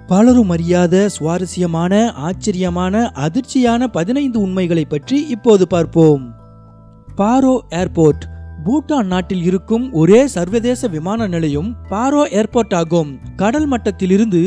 பலரும் அறியாத சுவாரஸ்யமான, ஆச்சரியமான, அதிர்ச்சியான 15 உண்மைகளை பற்றி இப்போது பார்ப்போம். பாரோ ஏர்போர்ட் பூட்டான் நாட்டில் இருக்கும் ஒரே சர்வதேச விமான நிலையம் பாரோ ஏர்போர்ட் ஆகும். கடல் மட்டத்திலிருந்து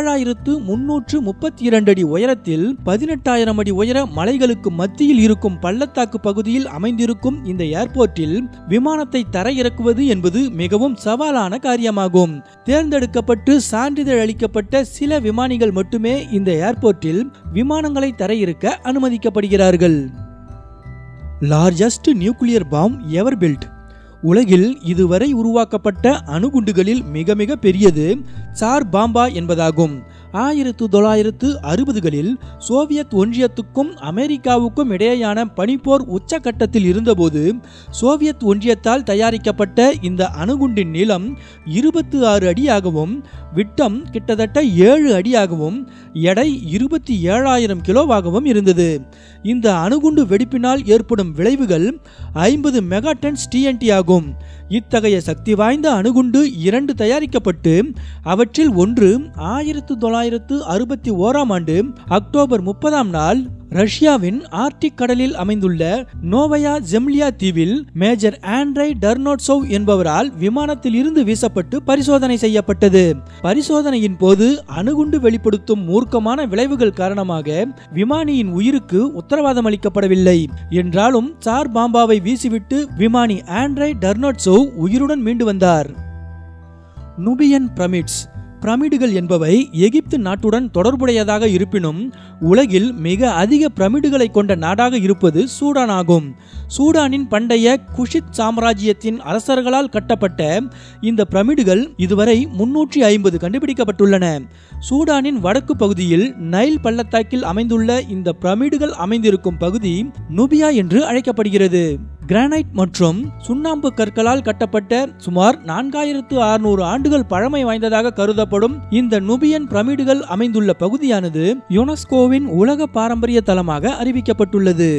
7332 அடி உயரத்தில் 18,000 அடி உயர மலைகளுக்கு மத்தியில் இருக்கும் பள்ளத்தாக்கு பகுதியில் அமைந்திருக்கும் இந்த ஏர்போர்ட்டில் விமானத்தை தரையிறக்குவது என்பது மிகவும் சவாலான காரியமாகும். தேர்ந்தெடுக்கப்பட்டு சான்றிதழ் அளிக்கப்பட்ட சில விமானிகள் மட்டுமே இந்த ஏர்போர்ட்டில் விமானங்களை தரையிறக்க அனுமதிக்கப்படுகிறார்கள். Largest nuclear bomb ever built. உலகில் இதுவரை உருவாக்கப்பட்ட அணுகுண்டுகளில் மிக மிக பெரியது சார் பாம்பா என்பதாகும். 1960களில் சோவியத் ஒன்றியத்துக்கும் அமெரிக்காவுக்கும் இடையேயான பனிப்போர் உச்சகட்டத்தில் இருந்தபோது சோவியத் ஒன்றியத்தால் தயாரிக்கப்பட்ட இந்த அணுகுண்டின் நீளம் 26 அடியாகவும் விட்டம் கிட்டத்தட்ட 7 அடியாகவும் எடை 27,000 கிலோவாகவும் இருந்தது. இந்த அணுகுண்டு வெடிப்பினால் ஏற்படும் விளைவுகள் 50 மெகாடன்ஸ் TNT ஆகும். இத்தகைய சக்தி வாய்ந்த அணுகுண்டு 2 தயாரிக்கப்பட்டு அவற்றில் ஒன்று 1961ஆம் ஆண்டு அக்டோபர் 30ஆம் நாள் ரஷ்யாவின் ஆர்டிக் கடலில் அமைந்துள்ள நோவயா ஜெம்லியா தீவில் மேஜர் ஆண்ட்ரை டர்னோட்சோவ் என்பவரால் விமானத்தில் இருந்து வீசப்பட்டு பரிசோதனை செய்யப்பட்டது. பரிசோதனையின் போது அணுகுண்டு வெளிப்படுத்தும் மூர்க்கமான விளைவுகள் காரணமாக விமானியின் உயிருக்கு உத்தரவாதம் அளிக்கப்படவில்லை. என்றாலும் சார் பாம்பாவை வீசிவிட்டு விமானி ஆண்ட்ரை டர்னோட்சோவ் உயிருடன் மீண்டு வந்தார். Nubian pyramids. பிரமிடுகள் என்பவை எகிப்து நாட்டுடன் தொடர்புடையதாக இருப்பினும் உலகில் மிக அதிக பிரமிடுகளை கொண்ட நாடாக இருப்பது சூடான் ஆகும். சூடானின் பண்டைய குஷித் சாம்ராஜ்யத்தின் அரசர்களால் கட்டப்பட்ட இந்த பிரமிடுகள் இதுவரை 350 கண்டுபிடிக்கப்பட்டுள்ளன. சூடானின் வடக்கு பகுதியில் நைல் பள்ளத்தாக்கில் அமைந்துள்ள இந்த பிரமிடுகள் அமைந்திருக்கும் பகுதி நுபியா என்று அழைக்கப்படுகிறது. கிரானைட் மற்றும் சுண்ணாம்பு கற்களால் கட்டப்பட்ட சுமார் 4600 ஆண்டுகள் பழமை வாய்ந்ததாக கருதப்படும் இந்த நுபியன் பிரமிடுகள் அமைந்துள்ள பகுதியானது யுனெஸ்கோவின் உலக பாரம்பரிய தலமாக அறிவிக்கப்பட்டுள்ளது.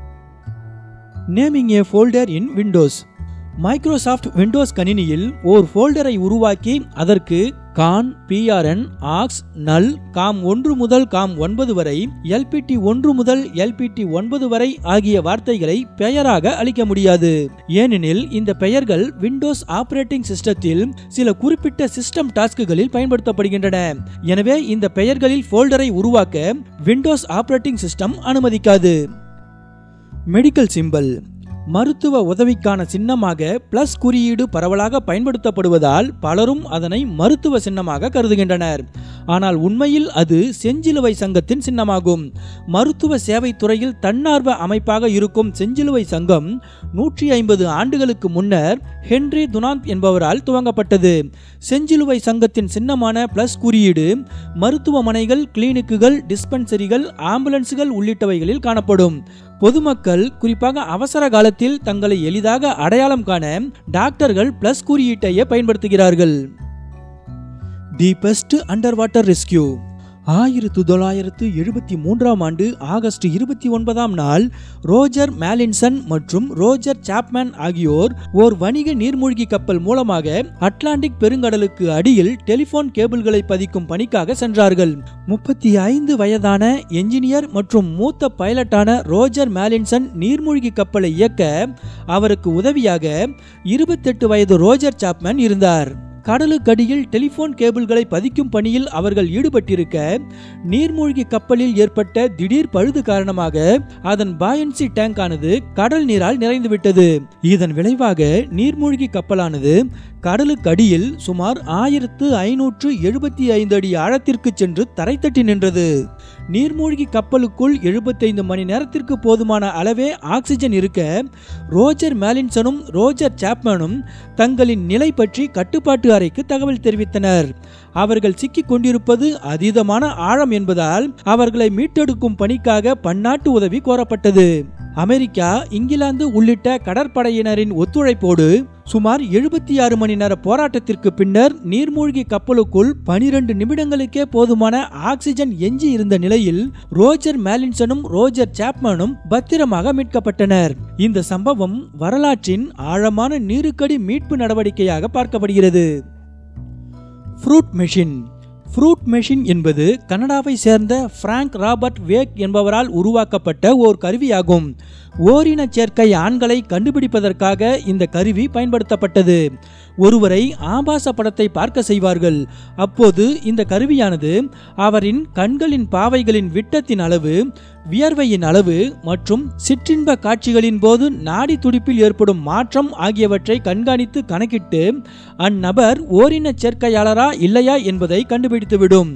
Naming a folder in Windows. Microsoft Windows கணினியில் ஓர் ஃபோல்டரை உருவாக்கி அதற்கு CON, PRN, AUX, NUL, COM 1 முதல் காம் 9 வரை, LPT 1 முதல் LPT 9 வரை ஆகிய வார்த்தைகளை பெயராக அளிக்க முடியாது. ஏனெனில் இந்த பெயர்கள் விண்டோஸ் ஆபரேட்டிங் சிஸ்டத்தில் சில குறிப்பிட்ட சிஸ்டம் டாஸ்க்குகளில் பயன்படுத்தப்படுகின்றன. எனவே இந்த பெயர்களில் ஃபோல்டரை உருவாக்க விண்டோஸ் ஆபரேட்டிங் சிஸ்டம் அனுமதிக்காது. Medical symbol. மருத்துவ உதவிக்கான சின்னமாக பிளஸ் குறியீடு பரவலாக பயன்படுத்தப்படுவதால் பலரும் அதனை மருத்துவ சின்னமாக கருதுகின்றனர். ஆனால் உண்மையில் அது செஞ்சிலுவை சங்கத்தின் சின்னமாகும். மருத்துவ சேவை துறையில் தன்னார்வ அமைப்பாக இருக்கும் செஞ்சிலுவை சங்கம் 150 ஆண்டுகளுக்கு முன்னர் ஹென்றி துனாந்த் என்பவரால் துவங்கப்பட்டது. செஞ்சிலுவை சங்கத்தின் சின்னமான பிளஸ் குறியீடு மருத்துவமனைகள், கிளினிக்குகள், டிஸ்பென்சரிகள், ஆம்புலன்ஸ்கள் உள்ளிட்டவைகளில் காணப்படும். பொதுமக்கள் குறிப்பாக அவசர காலத்தில் தங்களை எளிதாக அடையாளம் காண டாக்டர்கள் பிளஸ் குறியீட்டையே பயன்படுத்துகிறார்கள். டீபஸ்ட் அண்டர் வாட்டர் ரெஸ்கியூ. 1973ஆம் ஆண்டு ஆகஸ்ட் 29ஆம் நாள் ரோஜர் மேலின்சன் மற்றும் ரோஜர் சாப்மேன் ஆகியோர் ஓர் வணிக நீர்மூழ்கி கப்பல் மூலமாக அட்லாண்டிக் பெருங்கடலுக்கு அடியில் டெலிபோன் கேபிள்களை பதிக்கும் பணிக்காக சென்றார்கள். 35 வயதான என்ஜினியர் மற்றும் மூத்த பைலட்டான ரோஜர் மேலின்சன் நீர்மூழ்கி கப்பலை இயக்க அவருக்கு உதவியாக 28 வயது ரோஜர் சாப்மேன் இருந்தார். கடலுக்கடியில் டெலிபோன் கேபிள்களை பதிக்கும் பணியில் அவர்கள் ஈடுபட்டிருக்க நீர்மூழ்கி கப்பலில் ஏற்பட்ட திடீர் பழுது காரணமாக அதன் பாயன்சி டேங்க் ஆனது கடல் நீரால் நிறைந்துவிட்டது. இதன் விளைவாக நீர்மூழ்கி கப்பலானது கடலுக்கடியில் சுமார் 1575 அடி ஆழத்திற்கு சென்று தரைத்தட்டி நின்றது. நீர்மூழ்கி கப்பலுக்குள் 75 மணி நேரத்திற்கு போதுமான அளவே ஆக்சிஜன் இருக்க ரோஜர் மேலின்சனும் ரோஜர் சாப்மேனும் தங்களின் நிலை பற்றி கட்டுப்பாட்டு அறைக்கு தகவல் தெரிவித்தனர். அவர்கள் சிக்கிக் கொண்டிருப்பது அதீதமான ஆழம் என்பதால் அவர்களை மீட்டெடுக்கும் பணிக்காக பன்னாட்டு உதவி கோரப்பட்டது. அமெரிக்கா, இங்கிலாந்து உள்ளிட்ட கடற்படையினரின் ஒத்துழைப்போடு சுமார் 76 மணி நேர போராட்டத்திற்கு பின்னர் நீர்மூழ்கி கப்பலுக்குள் 12 நிமிடங்களுக்கே போதுமான ஆக்சிஜன் எஞ்சி இருந்த நிலையில் ரோஜர் மேலின்சனும் ரோஜர் சாப்மேனும் பத்திரமாக மீட்கப்பட்டனர். இந்த சம்பவம் வரலாற்றின் ஆழமான நீருக்கடி மீட்பு நடவடிக்கையாக பார்க்கப்படுகிறது. Fruit machine. ஃப்ரூட் மெஷின் என்பது கனடாவை சேர்ந்த பிராங்க் ராபர்ட் வேக் என்பவரால் உருவாக்கப்பட்ட ஓர் கருவியாகும். ஓரின சேர்க்கை ஆண்களை கண்டுபிடிப்பதற்காக இந்த கருவி பயன்படுத்தப்பட்டது. ஒருவரை ஆபாச படத்தை பார்க்க செய்வார்கள். அப்போது இந்த கருவியானது அவரின் கண்களின் பாவைகளின் விட்டத்தின் அளவு, வியர்வையின் அளவு மற்றும் சிற்றின்ப காட்சிகளின் போது நாடி துடிப்பில் ஏற்படும் மாற்றம் ஆகியவற்றை கண்காணித்து கணக்கிட்டு அந்நபர் ஓரின சேர்க்கையாளரா இல்லையா என்பதை கண்டுபிடித்துவிடும்.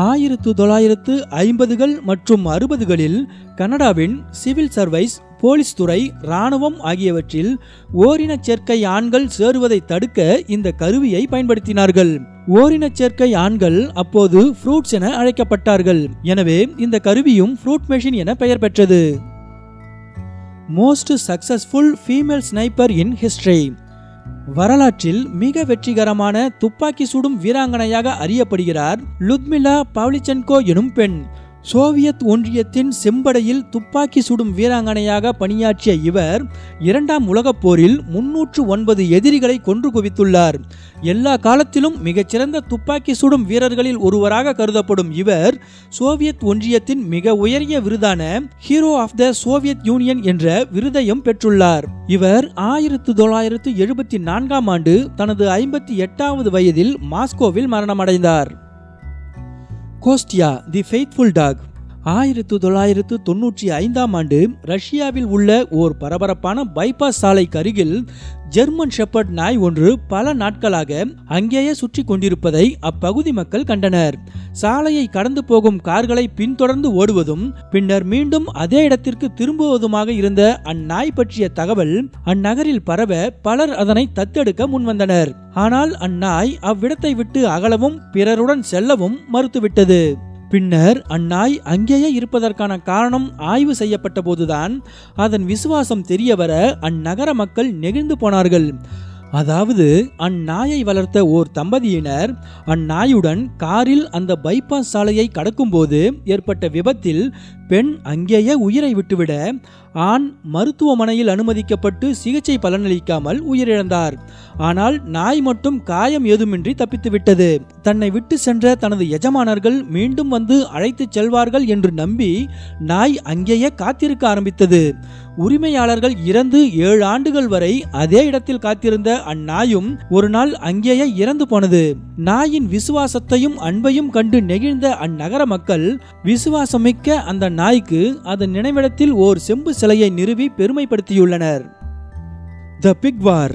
1950கள் மற்றும் 60களில் கனடாவின் சிவில் சர்வீஸ், போலீஸ் துறை, இராணுவம் ஆகியவற்றில் ஓரின சேர்க்கை ஆண்கள் சேருவதை தடுக்க இந்த கருவியை பயன்படுத்தினார்கள். ஓரின சேர்க்கை ஆண்கள் அப்போது ஃப்ரூட்ஸ் என அழைக்கப்பட்டார்கள். எனவே இந்த கருவியும் ஃப்ரூட் மெஷின் என பெயர் பெற்றது. Most successful female sniper in history. வரலாற்றில் மிக வெற்றிகரமான துப்பாக்கி சுடும் வீராங்கனையாக அறியப்படுகிறார் லுத்மிலா பவ்லிச்சென்கோ எனும் பெண். சோவியத் ஒன்றியத்தின் செம்படையில் துப்பாக்கி சுடும் வீராங்கனையாக பணியாற்றிய இவர் 2ஆம் உலகப் போரில் 309 எதிரிகளை கொன்று குவித்துள்ளார். எல்லா காலத்திலும் மிகச்சிறந்த துப்பாக்கி சுடும் வீரர்களில் ஒருவராக கருதப்படும் இவர் சோவியத் ஒன்றியத்தின் மிக உயரிய விருதான hero of the Soviet Union என்ற விருதையும் பெற்றுள்ளார். இவர் 1974ஆம் ஆண்டு தனது 58வது வயதில் மாஸ்கோவில் மரணமடைந்தார். கோஸ்டியா தி ஃபெய்த்ஃபுல் டாக். 1995ஆம் ஆண்டு ரஷ்யாவில் உள்ள ஓர் பரபரப்பான பைபாஸ் சாலைக்கு அருகில் ஜெர்மன் ஷெப்பர்ட் நாய் ஒன்று பல நாட்களாக அங்கேயே சுற்றி கொண்டிருப்பதை அப்பகுதி மக்கள் கண்டனர். சாலையை கடந்து போகும் கார்களை பின்தொடர்ந்து ஓடுவதும் பின்னர் மீண்டும் அதே இடத்திற்கு திரும்புவதுமாக இருந்த அந்நாய் பற்றிய தகவல் அந்நகரில் பரவ பலர் அதனை தத்தெடுக்க முன்வந்தனர். ஆனால் அந்நாய் அவ்விடத்தை விட்டு அகலவும் பிறருடன் செல்லவும் மறுத்துவிட்டது. பின்னர் அந்நாய் அங்கேயே இருப்பதற்கான காரணம் ஆய்வு செய்யப்பட்ட போதுதான் அதன் விசுவாசம் தெரியவர அந்நகர மக்கள் நெகிழ்ந்து போனார்கள். அதாவது அந்நாயை வளர்த்த ஓர் தம்பதியினர் அந்நாயுடன் காரில் அந்த பைபாஸ் சாலையை கடக்கும்போது ஏற்பட்ட விபத்தில் பெண் அங்கேயே உயிரை விட்டுவிட ஆண் மருத்துவமனையில் அனுமதிக்கப்பட்டு சிகிச்சை பலனளிக்காமல் உயிரிழந்தார். ஆனால் நாய் மட்டும் காயம் ஏதுமின்றி தப்பித்துவிட்டது. தன்னை விட்டு சென்ற தனது எஜமானர்கள் மீண்டும் வந்து அழைத்து செல்வார்கள் என்று நம்பி நாய் அங்கேயே காத்திருக்க ஆரம்பித்தது. உரிமையாளர்கள் இறந்து 7 ஆண்டுகள் வரை அதே இடத்தில் காத்திருந்த அந்நாயும் ஒரு நாள் அங்கேயே இறந்து போனது. நாயின் விசுவாசத்தையும் அன்பையும் கண்டு நெகிழ்ந்த அந்நகர மக்கள் விசுவாசமிக்க அந்த நாய்க்கு அதன் நினைவிடத்தில் ஓர் செம்பு சிலையை நிறுவி பெருமைப்படுத்தியுள்ளனர். த பிக் வார்.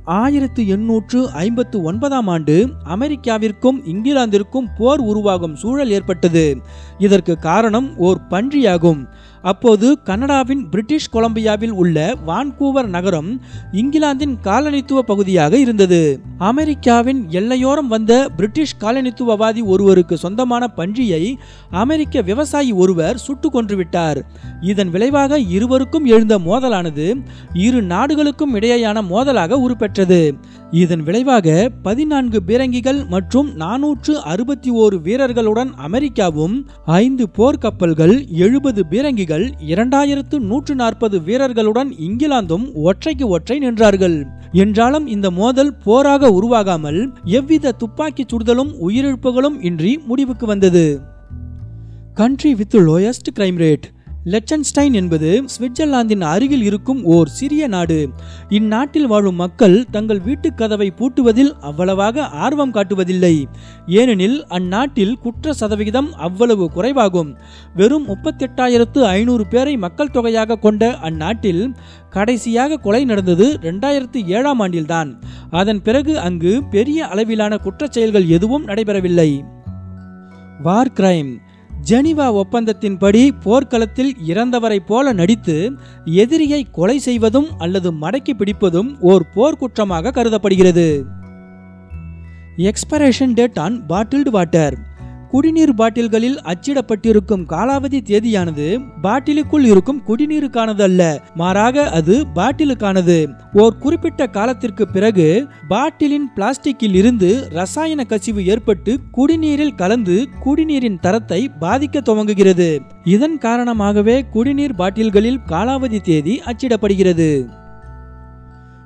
1859ஆம் ஆண்டு அமெரிக்காவிற்கும் இங்கிலாந்திற்கும் போர் உருவாகும் சூழல் ஏற்பட்டது. இதற்கு காரணம் ஓர் பன்றியாகும். அப்போது கனடாவின் பிரிட்டிஷ் கொலம்பியாவில் உள்ள வான்கூவர் நகரம் இங்கிலாந்தின் காலனித்துவ பகுதியாக இருந்தது. அமெரிக்காவின் எல்லையோரம் வந்த பிரிட்டிஷ் காலனித்துவவாதி ஒருவருக்கு சொந்தமான பன்றியை அமெரிக்க விவசாயி ஒருவர் சுட்டு கொன்றுவிட்டார். இதன் விளைவாக இருவருக்கும் எழுந்த மோதலானது இரு நாடுகளுக்கும் இடையேயான மோதலாக உருப்பெற்றது. இதன் விளைவாக 14 பீரங்கிகள் மற்றும் 461 வீரர்களுடன் அமெரிக்காவும் 5 போர்க்கப்பல்கள், 70 பீரங்கிகள், 2140 வீரர்களுடன் இங்கிலாந்தும் ஒற்றைக்கு ஒற்றை நின்றார்கள். என்றாலும் இந்த மோதல் போராக உருவாகாமல் எவ்வித துப்பாக்கி சுடுதலும் உயிரிழப்புகளும் இன்றி முடிவுக்கு வந்தது. Country with lowest crime rate. Liechtenstein என்பது சுவிட்சர்லாந்தின் அருகில் இருக்கும் ஓர் சிறிய நாடு. இந்நாட்டில் வாழும் மக்கள் தங்கள் வீட்டு கதவை பூட்டுவதில் அவ்வளவாக ஆர்வம் காட்டுவதில்லை. ஏனெனில் அந்நாட்டில் குற்ற சதவிகிதம் அவ்வளவு குறைவாகும். வெறும் 38,500 பேரை மக்கள் தொகையாக கொண்ட அந்நாட்டில் கடைசியாக கொலை நடந்தது 2007ஆம் ஆண்டில்தான். அதன் பிறகு அங்கு பெரிய அளவிலான குற்றச் செயல்கள் எதுவும் நடைபெறவில்லை. வார் கிரைம். ஜெனீவா ஒப்பந்தத்தின்படி போர்க்களத்தில் இறந்தவரை போல நடித்து எதிரியை கொலை செய்வதும் அல்லது மடக்கி பிடிப்பதும் ஓர் போர்க்குற்றமாக கருதப்படுகிறது. Expiration date on bottled water. குடிநீர் பாட்டில்களில் அச்சிடப்பட்டிருக்கும் காலாவதி தேதியானது பாட்டிலுக்குள் இருக்கும் குடிநீருக்கானது அல்ல, மாறாக அது பாட்டிலுக்கானது. ஓர் குறிப்பிட்ட காலத்திற்கு பிறகு பாட்டிலின் பிளாஸ்டிக்கில் இருந்து ரசாயன கசிவு ஏற்பட்டு குடிநீரில் கலந்து குடிநீரின் தரத்தை பாதிக்க துவங்குகிறது. இதன் காரணமாகவே குடிநீர் பாட்டில்களில் காலாவதி தேதி அச்சிடப்படுகிறது.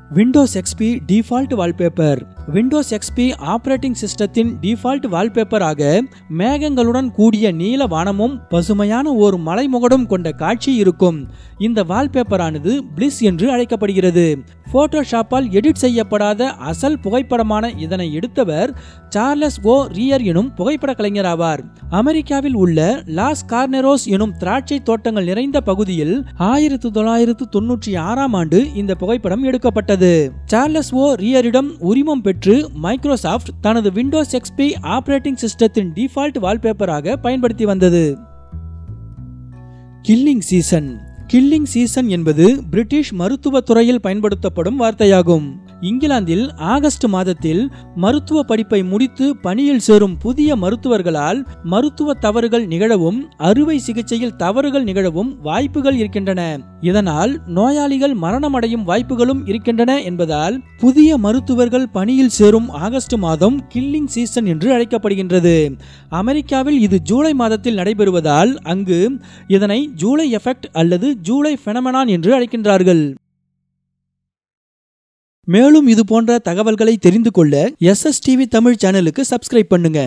Windows XP default wallpaper. Windows XP operating சிஸ்டத்தின் டிஃபால்ட் வால்பேப்பராக மேகங்களுடன் கூடிய நீல வானமும் பசுமையான ஒரு மலைமுகடும் கொண்ட காட்சி இருக்கும். இந்த வால்பேப்பரானது பிளிஸ் என்று அழைக்கப்படுகிறது. போட்டோஷாப்பால் எடிட் செய்யப்படாத அசல் புகைப்படமான இதனை எடுத்தவர் சார்லஸ் ஓ ரியர் எனும் புகைப்பட கலைஞர் ஆவார். அமெரிக்காவில் உள்ள லாஸ் கார்னெரோஸ் எனும் திராட்சை தோட்டங்கள் நிறைந்த பகுதியில் 1996ஆம் ஆண்டு இந்த புகைப்படம் எடுக்கப்பட்டது. சார்லஸ் ஓ ரியரிடம் உரிமம் பெற்று மைக்ரோசாப்ட் தனது விண்டோஸ் எக்ஸ்பி ஆபரேட்டிங் சிஸ்டத்தின் டிஃபால்ட் வால்பேப்பராக பயன்படுத்தி வந்தது. Killing season. கில்லிங் சீசன் என்பது பிரிட்டிஷ் மருத்துவ துறையில் பயன்படுத்தப்படும் வார்த்தையாகும். இங்கிலாந்தில் ஆகஸ்ட் மாதத்தில் மருத்துவ படிப்பை முடித்து பணியில் சேரும் புதிய மருத்துவர்களால் மருத்துவ தவறுகள் நிகழவும் அறுவை சிகிச்சையில் தவறுகள் நிகழவும் வாய்ப்புகள் இருக்கின்றன. இதனால் நோயாளிகள் மரணமடையும் வாய்ப்புகளும் இருக்கின்றன என்பதால் புதிய மருத்துவர்கள் பணியில் சேரும் ஆகஸ்ட் மாதம் கில்லிங் சீசன் என்று அழைக்கப்படுகின்றது. அமெரிக்காவில் இது ஜூலை மாதத்தில் நடைபெறுவதால் அங்கு இதனை ஜூலை எஃபெக்ட் அல்லது ஜூலை ஃபெனமெனான் என்று அழைக்கின்றார்கள். மேலும் இது போன்ற தகவல்களை தெரிந்து கொள்ள SSTV தமிழ் சேனலுக்கு சப்ஸ்கிரைப் பண்ணுங்க.